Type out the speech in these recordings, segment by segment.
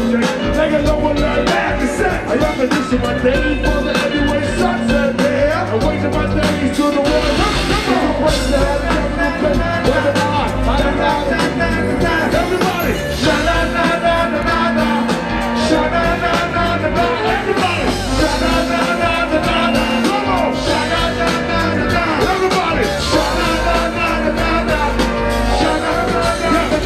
Nigga know what I like to say. I am condition my days for the heavyweight sunset. Yeah, I wait till my days to the world. Everybody, sha na na na na na na, sha na na na na na. Everybody, sha na na na na na na. Come on, sha na na na na na. Everybody, sha na na na na na na, sha na na na na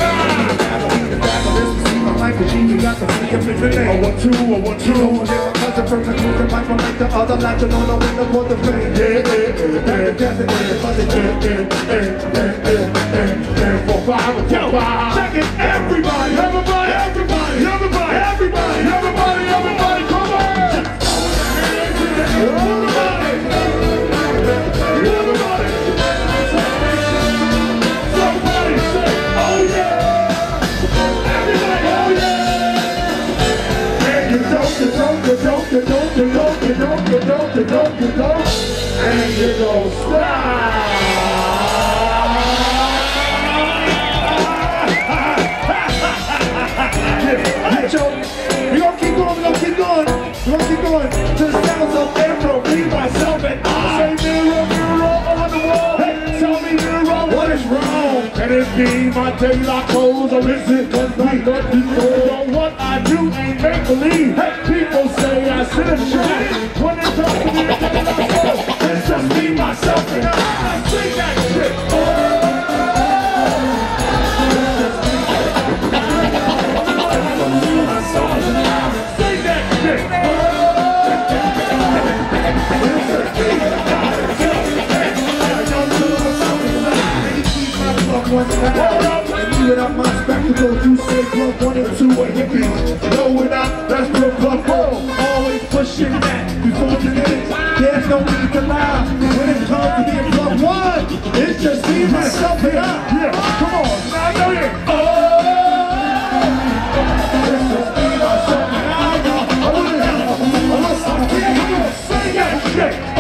na. Like a genie, got the free up in the name. 1-2, 1-2. My cousin from the group, the mic from like the other, like the no window for the fame. Check it, everybody, everybody, everybody, everybody, everybody, everybody, everybody, come on! Everybody, everybody, somebody say, oh yeah! Everybody, oh yeah! And you don't, and you don't stop! We gonna keep going, we gonna keep going, we gonna keep going to the sounds of April, me, myself, and I. Say mirror, mirror on the wall. Hey, tell me mirror, what is wrong? Can it be my daylight clothes, or is it cause my gut is cold? What I do ain't make believe. Hey, people say I sit and try. When it comes to me, daylight clothes, it's just me, myself, and I sing that shit. And even up my spectacles, you say club 1 and 2 are hippies. No, we're not, that's real club home. Always pushing that before the minutes. There's no need to lie. When it comes to being club 1, it's just me, myself, and I. Yeah, come on, now I know you. It's just me, myself, and I. I come on, sing that shit.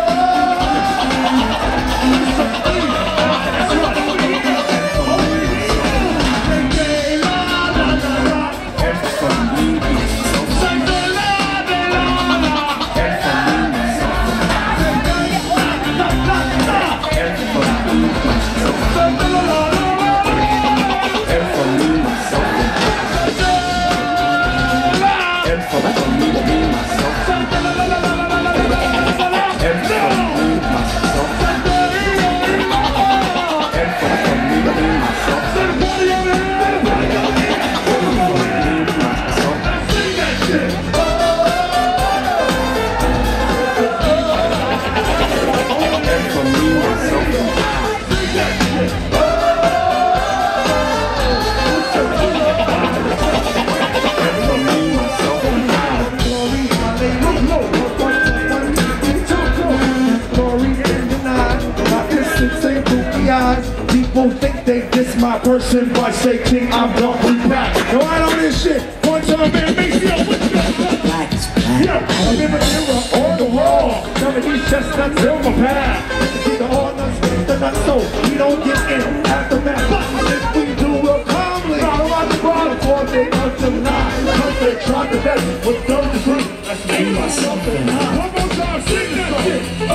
People think they diss my person by saying I'm dumping back. No, I know this shit. One time, man, make me up with the black is black. Yeah, I'm in the mirror on the wall. Some of these chestnuts in my path. Keep the hard nuts, the nuts, so we don't get in after that. But if we do, we'll calmly. Not around the bottom for they up to nine. Cause they try the best with those to sleep. That's me, myself, and I. One more time, sing that shit.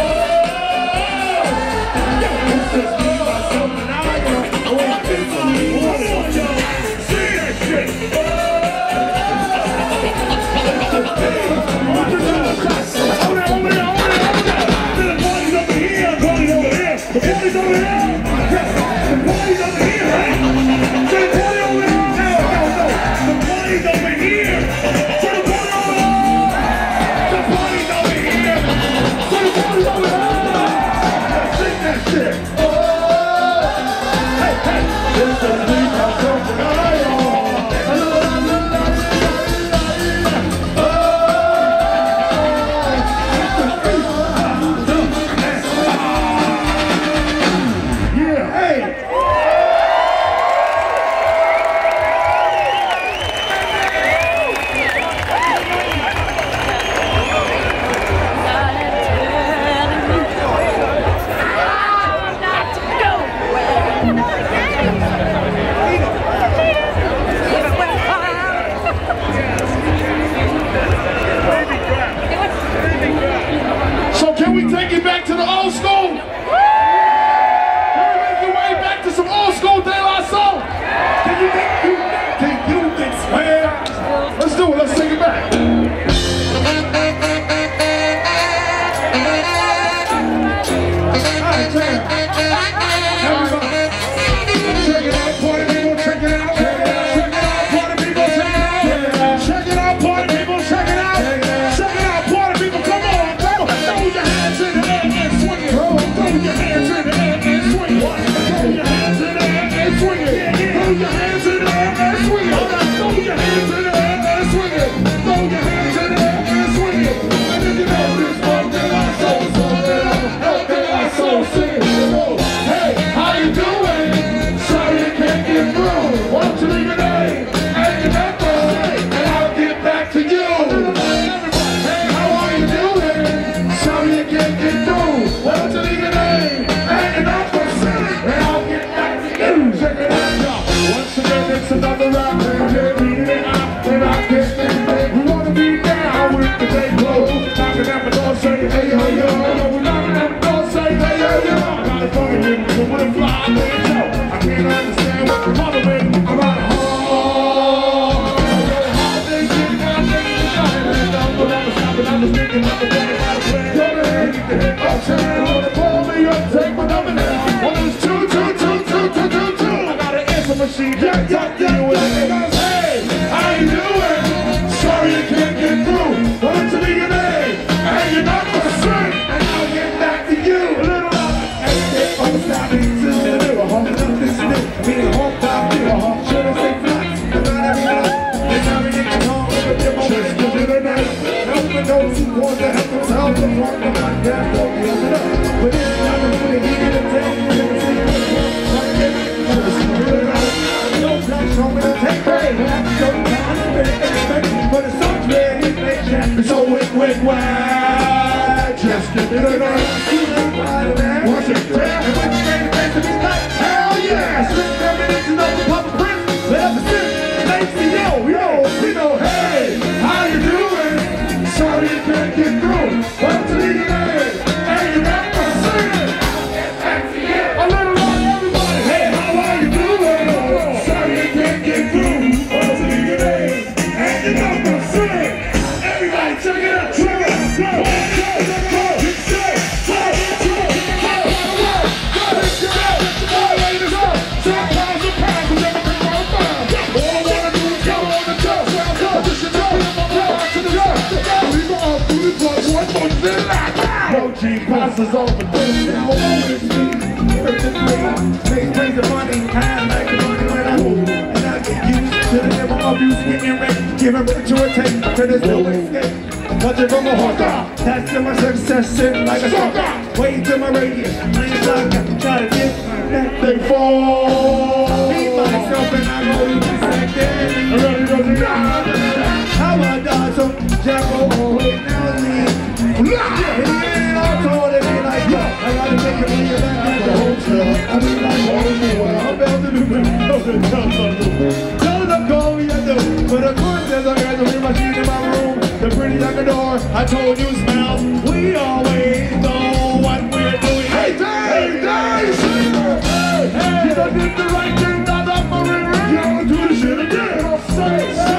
Yeah, it's just me, myself, and I. those who want to help themselves and want to not get what we have enough. But it's not the money he can take. No time for me to take pay. No time to expect, but it's so clear he makes that. So wick, wide. Just give it a night. Watch it down. And when you make the face of his life, hell yeah. 6 minutes to know the Papa Prince. But ever since, thanks to yo, we know, hey, how you doing? Sorry you can't get through. Welcome to the game. Hey, you got my singing. A little on everybody. Hey, how are you doing? Sorry you can't get through. Welcome to the game. And you got my singing. Everybody check it out. Check it out. Go. No G passes over this now always me. Make the money, time like the money when I move. And I get used to the never abuse, getting ready, giving birth to a tape, to there's no escape. Touching from a hawker, that's to my success, sitting like a stalker. Waiting to my radius, playing soccer, try to get that they fall. Beat myself and I go to second. I'm ready to go to how I die, so Jack wait now leave. He ain't all told it, ain't like, yo, I gotta take it when you're back at the hotel. I mean, like, oh, I'm about to do it. Tell them call me, I do. But of course, there's a guy to leave my sheet in my room. The pretty like a door, I told you smells. We always know what we're doing. Hey, Dave, hey, you done did the right thing, not up my ring. You don't do the shit again. Say.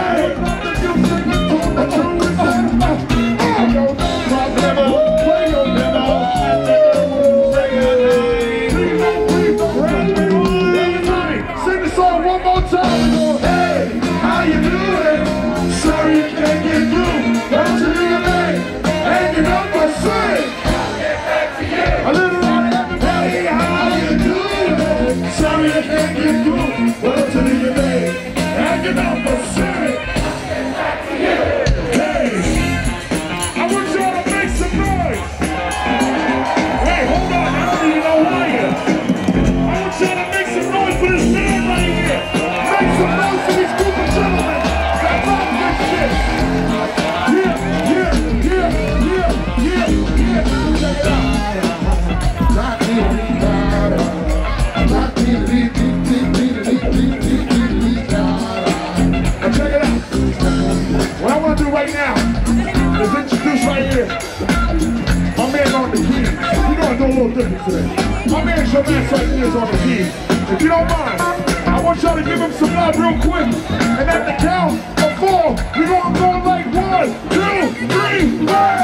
Right now, is introduce right here. My man on the keys. We're gonna do a little different today. My man Sept right here is on the keys. If you don't mind, I want y'all to give him some love real quick. And at the count of 4, we're gonna go like 1, 2, 3,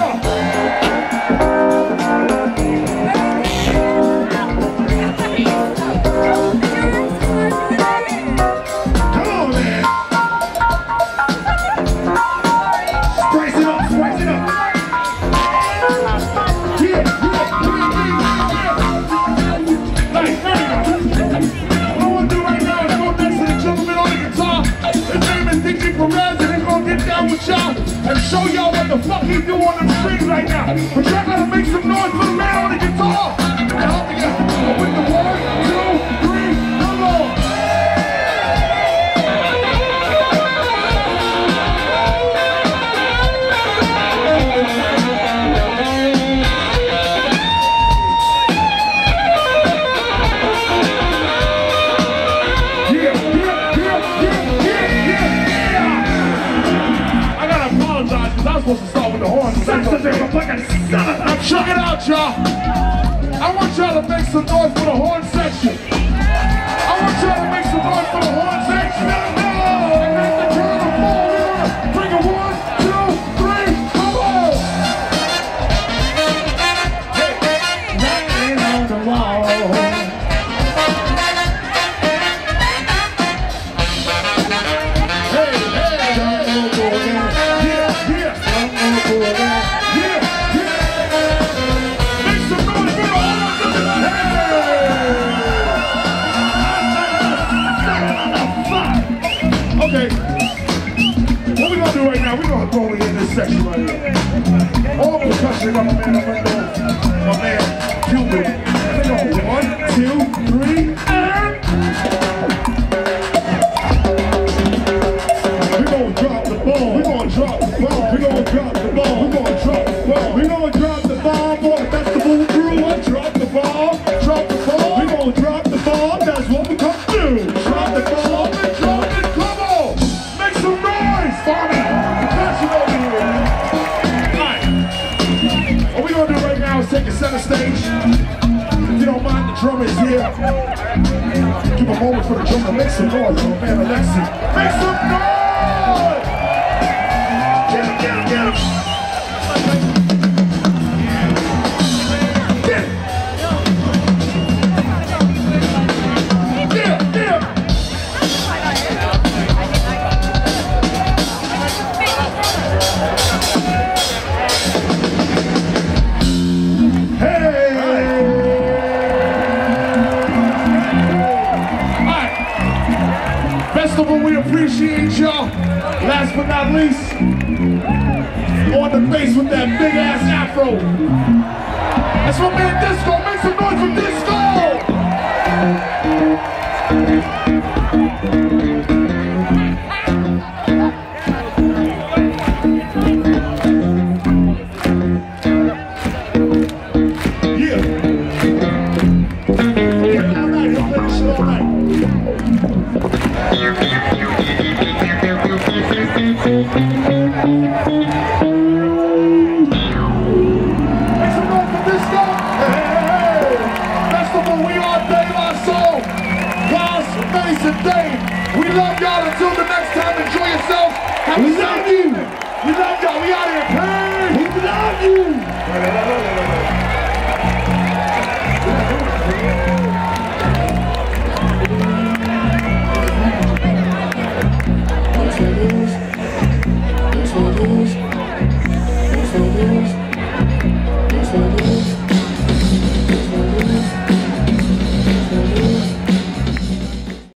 'em and show y'all what the fuck he do on them strings right now. But y'all gotta make some noise for the man on the guitar. And help me out with the 1, 2, 3, come on. Supposed to start with the horn. Now check it out, y'all. I want y'all to make some noise for the horn section. I want y'all to make some noise for the horn section. And at the count of 4, bring a 1, 2, 3, come on. Hey, knocking on the wall. Okay, what we gonna do right now, we're gonna throw it in this section right here. All percussion, my man, my man, Cuban. Hang on, 1, 2, 3, and we gonna drop the ball. We gonna drop the ball. We gonna drop the ball. We gonna drop the ball. We gonna drop the ball for the festival crew. Drop the ball. Drop the ball. We gonna drop the ball. That's what we come do. Drop the ball and drop it. Come on, make some noise, Farmer. Passion over here. All right. What we gonna do right now is take a center stage. If you don't mind, the drummer's here. Give a moment for the drummer. Make some noise, oh man, Alexi. Make some noise! Get him, get him, get him! Get him! Get him, get him! Hey! Festival, we appreciate y'all. Last but not least, on the bass with that big ass afro. That's my man Disco. Make some noise for Disco!